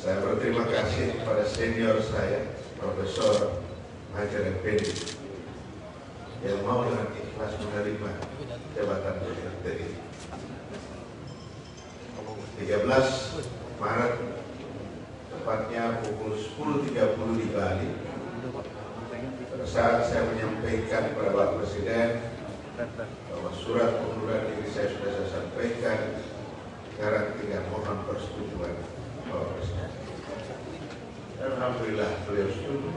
Saya berterima kasih kepada senior saya, Profesor Hajar Effendi, yang mau dengan ikhlas menerima jabatan BLT ini. 13 Maret, tepatnya pukul 10.30 di Bali, pada saat saya menyampaikan kepada Bapak Presiden bahwa surat pengunduran diri saya sudah saya sampaikan, sekarang tinggal mohon persetujuan Bapak Presiden. Dan alhamdulillah beliau setuju.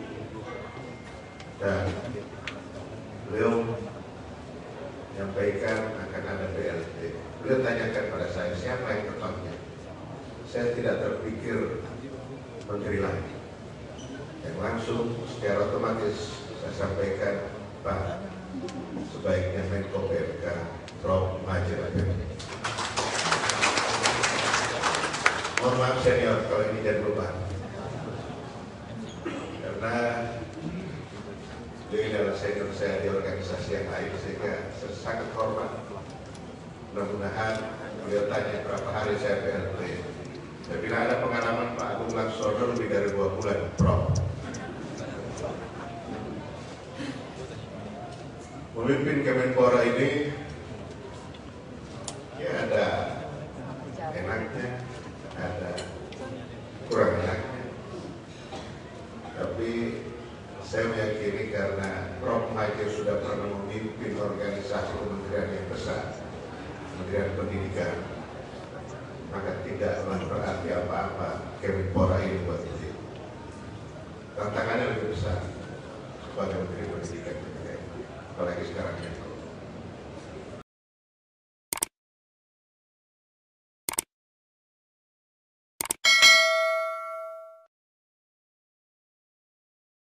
Dan beliau menyampaikan akan ada BLT. Beliau tanyakan pada saya, siapa yang tetapnya? Saya tidak terpikir menteri lain. Yang langsung secara otomatis saya sampaikan, Pak, sebaiknya Menko PMK Prof. Hajar Effendi. Mohon maaf senior kalau ini jadi beban, karena beliau adalah senior saya di organisasi yang lain, sehingga saya sangat hormat. Mudah-mudahan beliau tanya berapa hari saya BLT. Saya bilang ada pengalaman Pak Agung Laksono lebih dari 2 bulan, Prof. Memimpin Kemenpora ini ya ada enaknya, ada kurang enaknya. Tapi saya meyakini karena Prof. Hajar sudah pernah memimpin organisasi kementerian yang besar, Kementerian Pendidikan, maka tidaklah berarti apa-apa Kemenpora ini buat beliau. Tantangannya lebih besar sebagai Menteri Pendidikan, apalagi sekarang ini.